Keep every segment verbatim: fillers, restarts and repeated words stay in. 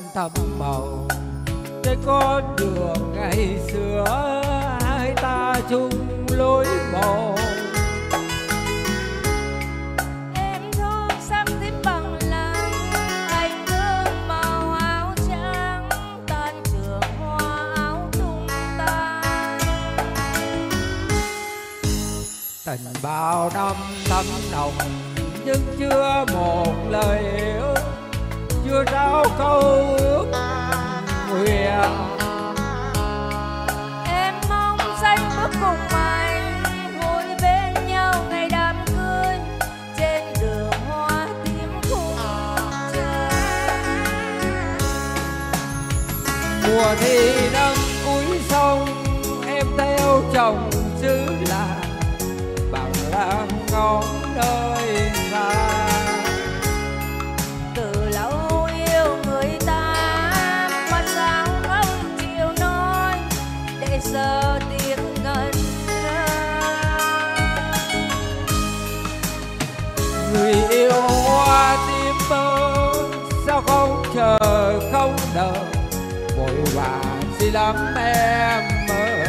thắm màu trên con đường ngày xưa hai ta chung lối mòn. Em thương sắc tím bằng lăng, anh thương màu áo trắng, tan trường hoa áo tung tan. Tình bao năm thắm nồng nhưng chưa một lời yêu, chưa trao câu ước nguyện. Em mong danh bước cùng anh ngồi bên nhau ngày đám cưới trên đường hoa tím khung trời. Mùa thì nắng cuối sông em theo chồng xứ lạ bằng làng ngóng nơi xa. Từ lâu yêu người ta mà sao không chịu nói để giờ tiếng ngân nga. Người yêu hoa tím mơ sao không chờ không đợi, vội vàng gì lắm em mơ.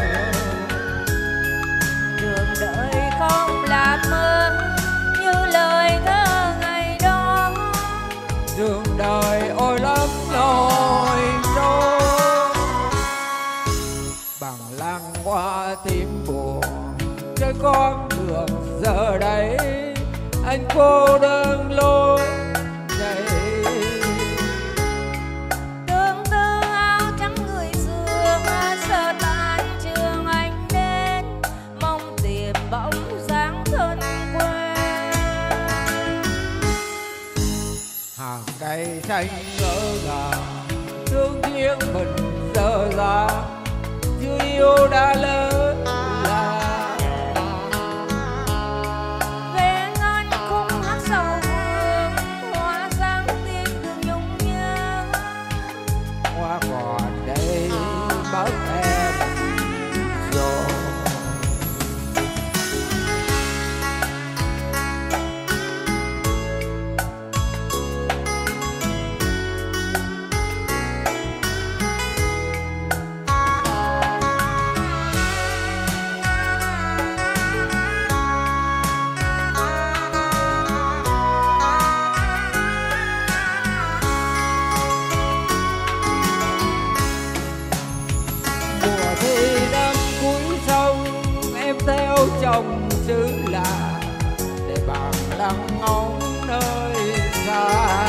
Đường đợi không là mơ như lời thơ ngày đó. Đường đời ôi lắm nỗi trôi, bằng lăng hoa tím buồn trên con đường giờ đây anh cô đơn lối này. Tương tư áo trắng người xưa giờ tan trường anh đến mong tìm bóng dáng thân quen. Hàng cây xanh ngỡ ngàng thương riêng mình giờ ra, chưa yêu đã lớn là Ven anh khung hát sầu vương hoa sáng tiếng đường nhung nhớ. hoa còn đây mất em rồi. Mùa thì năm cuối sông em theo chồng xứ lạ để bằng lăng ngóng nơi xa.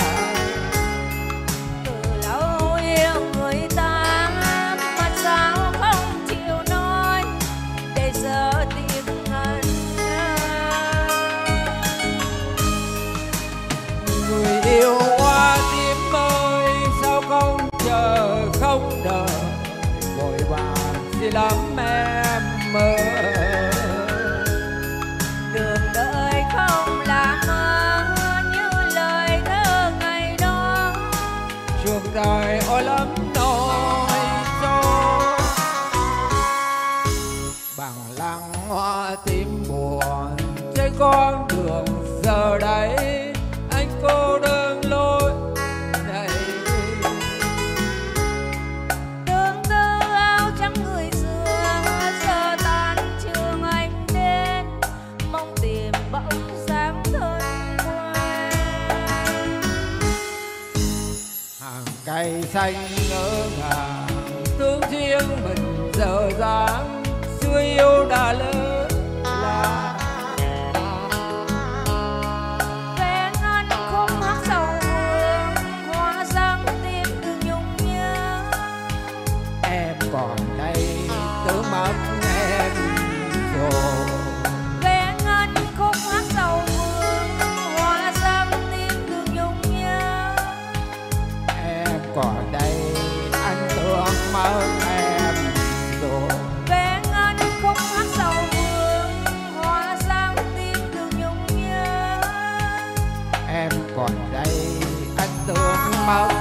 Từ lâu yêu người ta mà sao không chịu nói để giờ tiếng ngân nga. Người yêu hoa tím ơi sao không chờ không đợi, vội vàng gì lắm em mơ. Đường đợi không là mơ như lời thơ ngày đó. Trường đời ôi lắm nỗi trôi, bằng lăng hoa tím buồn trên con đường giờ đây anh cô đơn lối này. Tương tư áo trắng người xưa giờ tan trường anh đến mong tìm bóng dáng thân quen. Hàng cây xanh ngỡ ngàng thương riêng mình giờ dáng, xưa yêu đã lớn là Ven anh khung hát sầu vương hoa sáng tiếng đường nhung nhớ. em còn đây tớ mất em rồi. Ven anh khung hát sầu vương hoa sáng tiếng đường nhung nhớ. Em còn đây anh tưởng mất em rồi. Ven anh khung hát sầu vương hoa sáng tiếng đường nhung nhớ. Em còn đây anh tưởng mất